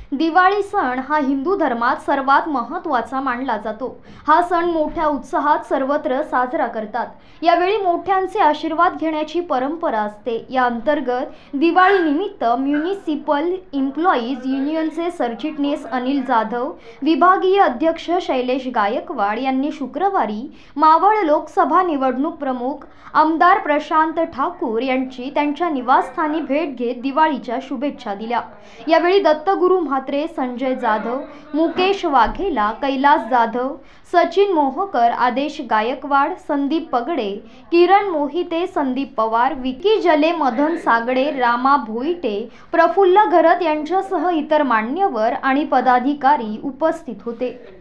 दिवाळी सण हा हिंदू धर्मात सर्वात महत्त्वाचा मानला जातो। हा सण मोठ्या उत्साहात सर्वत्र साजरा करतात। यावेळी मोठ्यांचे आशीर्वाद घेण्याची परंपरा असते। या अंतर्गत दिवाळी निमित्त म्युनिसिपल एम्प्लॉईज युनियनचे सरचिटणीस अनिल जाधव, विभागीय अध्यक्ष शैलेश गायकवाड यांनी शुक्रवारी मावळ लोकसभा निवडणूक प्रमुख आमदार प्रशांत ठाकूर यांची त्यांच्या निवासस्थानी भेट घेत दिवाळीच्या शुभेच्छा दिल्या। यावेळी दत्तगुरु म्हात्रे, संजय जाधव, मुकेश वाघेला, कैलास जाधव, सचिन मोहकर, आदेश गायकवाड, संदीप पगडे, किरण मोहिते, संदीप पवार, विकी जले, मदन सागडे, रामा भोईटे, प्रफुल्ल घरत यांच्यासह इतर मान्यवर आणि पदाधिकारी उपस्थित होते।